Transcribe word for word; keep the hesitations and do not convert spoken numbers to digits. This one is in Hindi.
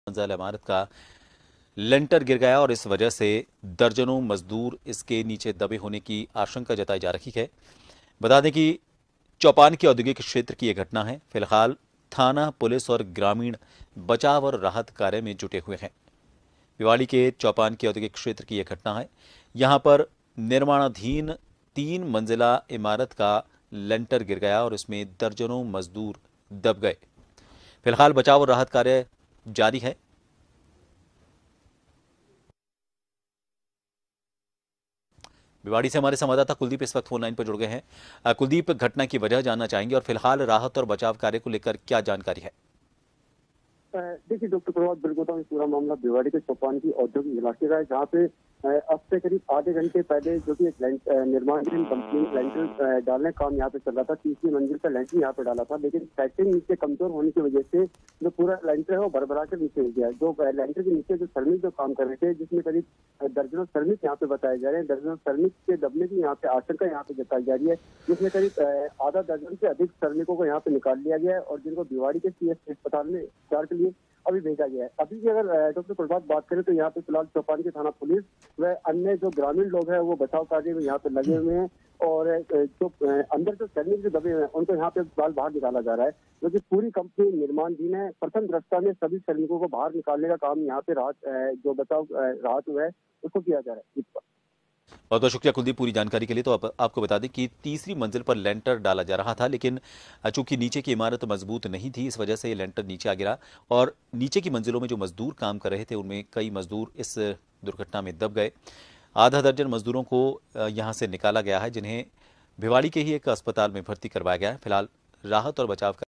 मंजिल इमारत का लेंटर गिर गया और इस वजह से दर्जनों मजदूर इसके नीचे दबे होने की आशंका जताई जा रही है। बता दें कि चौपान के औद्योगिक क्षेत्र की यह घटना है। फिलहाल थाना, पुलिस और ग्रामीण बचाव और राहत कार्य में जुटे हुए हैं। भिवाड़ी के चौपान के औद्योगिक क्षेत्र की यह घटना है। यहां पर निर्माणाधीन तीन मंजिला इमारत का लेंटर गिर गया और इसमें दर्जनों मजदूर दब गए। फिलहाल बचाव और राहत कार्य जारी है। भिवाड़ी से हमारे संवाददाता कुलदीप इस वक्त फोन लाइन पर जुड़ गए हैं। अ, कुलदीप, घटना की वजह जानना चाहेंगे और फिलहाल राहत और बचाव कार्य को लेकर क्या जानकारी है? देखिए डॉक्टर प्रभात, बिल्कुल तो पूरा मामला भिवाड़ी के चौपान की औद्योगिक इलाके का है, जहाँ पे अब से करीब आधे घंटे पहले जो कि एक निर्माणाधीन कंपनी लेंटर डालने का काम यहाँ पे चल रहा था। तीसरी मंजिल का लेंटर यहाँ पे डाला था, लेकिन सेटिंग नीचे कमजोर होने की वजह से जो पूरा लेंटर है वो भरभरा कर नीचे गिर गया। जो लेंटर के नीचे जो श्रमिक जो काम कर रहे थे, जिसमें करीब दर्जनों श्रमिक यहाँ पे बताए जा रहे हैं, दर्जनों श्रमिक के दबने की यहाँ पे आशंका यहाँ पे जताई जा रही है, जिसमें करीब आधा दर्जन से अधिक श्रमिकों को यहाँ पे निकाल लिया गया है और जिनको भिवाड़ी के सी एस अस्पताल में उपचार के लिए अभी भेजा गया है। अभी की अगर डॉक्टर प्रभात बात करें तो यहाँ पे फिलहाल चौपान की थाना पुलिस व अन्य जो ग्रामीण लोग हैं वो बचाव कार्य में यहाँ पे लगे हुए हैं और जो अंदर जो श्रमिक जो दबे हुए हैं उनको यहाँ पे फिलहाल बाहर निकाला जा रहा है, क्योंकि पूरी कंपनी निर्माणधीन है। प्रथम दृष्टा में सभी श्रमिकों को बाहर निकालने का काम यहाँ पे राहत जो बचाव राहत हुआ है उसको किया जा रहा है। बहुत बहुत शुक्रिया कुलदीप पूरी जानकारी के लिए। तो आप, आपको बता दें कि तीसरी मंजिल पर लेंटर डाला जा रहा था, लेकिन चूंकि नीचे की इमारत मजबूत नहीं थी, इस वजह से ये लेंटर नीचे आ गिरा और नीचे की मंजिलों में जो मजदूर काम कर रहे थे उनमें कई मजदूर इस दुर्घटना में दब गए। आधा दर्जन मजदूरों को यहां से निकाला गया है, जिन्हें भिवाड़ी के ही एक अस्पताल में भर्ती करवाया गया है। फिलहाल राहत और बचाव